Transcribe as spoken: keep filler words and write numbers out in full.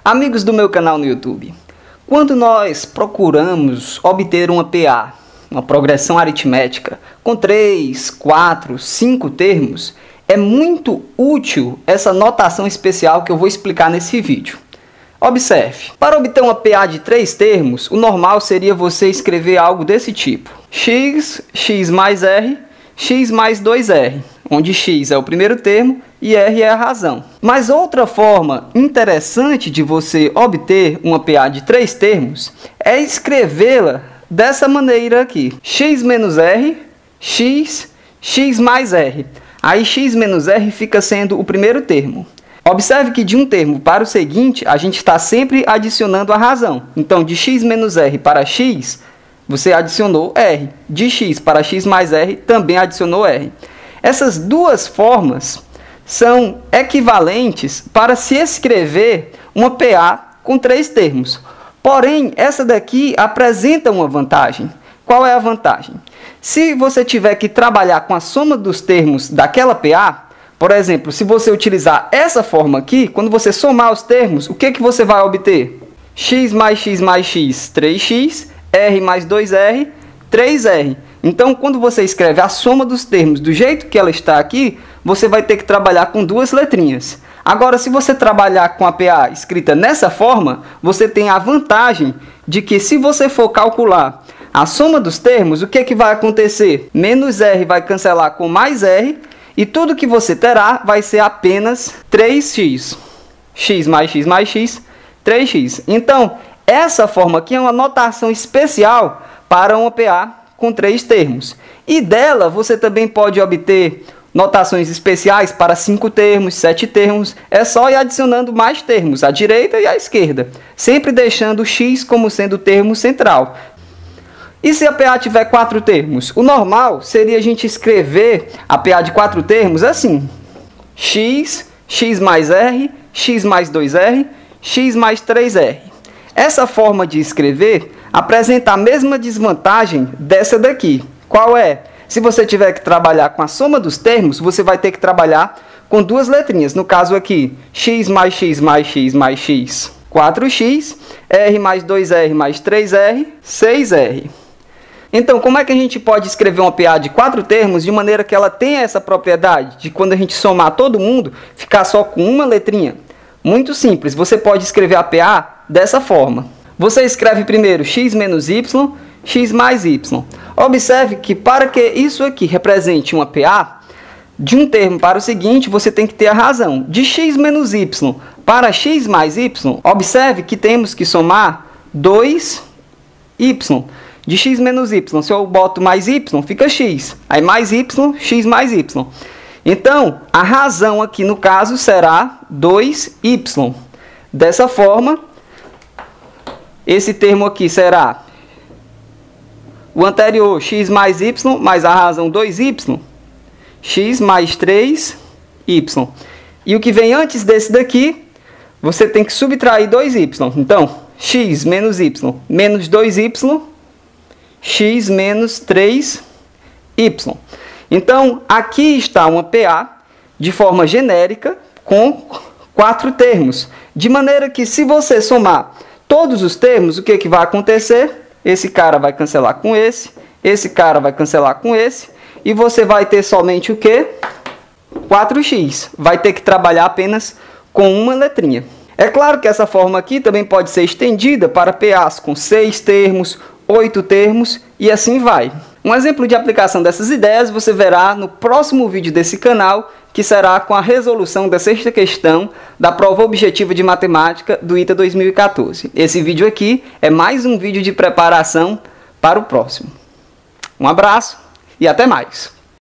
Amigos do meu canal no YouTube, quando nós procuramos obter uma P A, uma progressão aritmética, com três, quatro, cinco termos, é muito útil essa notação especial que eu vou explicar nesse vídeo. Observe, para obter uma P A de três termos, o normal seria você escrever algo desse tipo: x, x mais r, x mais dois r, onde x é o primeiro termo e r é a razão. Mas outra forma interessante de você obter uma P A de três termos é escrevê-la dessa maneira aqui: x menos r, x, x mais r. Aí x menos r fica sendo o primeiro termo. Observe que de um termo para o seguinte, a gente está sempre adicionando a razão. Então, de x menos r para x, você adicionou r. De x para x mais r, também adicionou r. Essas duas formas são equivalentes para se escrever uma P A com três termos. Porém, essa daqui apresenta uma vantagem. Qual é a vantagem? Se você tiver que trabalhar com a soma dos termos daquela P A, por exemplo, se você utilizar essa forma aqui, quando você somar os termos, o que, que você vai obter? X mais x mais x, três x, r mais dois r, três r. Então, quando você escreve a soma dos termos do jeito que ela está aqui, você vai ter que trabalhar com duas letrinhas. Agora, se você trabalhar com a P A escrita nessa forma, você tem a vantagem de que, se você for calcular a soma dos termos, o que, que vai acontecer? Menos r vai cancelar com mais r, e tudo que você terá vai ser apenas três x. X mais x mais x, três x. Então, essa forma aqui é uma notação especial para uma P A com três termos. E dela você também pode obter notações especiais para cinco termos, sete termos. É só ir adicionando mais termos, à direita e à esquerda, sempre deixando o x como sendo o termo central. E se a P A tiver quatro termos? O normal seria a gente escrever a P A de quatro termos assim: x, x mais r, x mais dois r, x mais três r. Essa forma de escrever apresenta a mesma desvantagem dessa daqui. Qual é? Se você tiver que trabalhar com a soma dos termos, você vai ter que trabalhar com duas letrinhas. No caso aqui, x mais x mais x mais x, quatro x, r mais dois r mais três r, seis r. Então, como é que a gente pode escrever uma P A de quatro termos de maneira que ela tenha essa propriedade de, quando a gente somar todo mundo, ficar só com uma letrinha? Muito simples, você pode escrever a P A dessa forma. Você escreve primeiro x menos y, x mais y. Observe que para que isso aqui represente uma P A, de um termo para o seguinte, você tem que ter a razão. De x menos y para x mais y, observe que temos que somar dois y. De x menos y, se eu boto mais y, fica x. Aí mais y, x mais y. Então, a razão aqui no caso será dois y. Dessa forma, esse termo aqui será o anterior, x mais y, mais a razão dois y, x mais três y. E o que vem antes desse daqui, você tem que subtrair dois y. Então, x menos y menos dois y, x menos três y. Então, aqui está uma P A de forma genérica com quatro termos. De maneira que, se você somar todos os termos, o que, que vai acontecer? Esse cara vai cancelar com esse, esse cara vai cancelar com esse, e você vai ter somente o quê? quatro x. Vai ter que trabalhar apenas com uma letrinha. É claro que essa forma aqui também pode ser estendida para P As com seis termos, oito termos e assim vai. Um exemplo de aplicação dessas ideias você verá no próximo vídeo desse canal, que será com a resolução da sexta questão da prova objetiva de matemática do I T A dois mil e quatorze. Esse vídeo aqui é mais um vídeo de preparação para o próximo. Um abraço e até mais!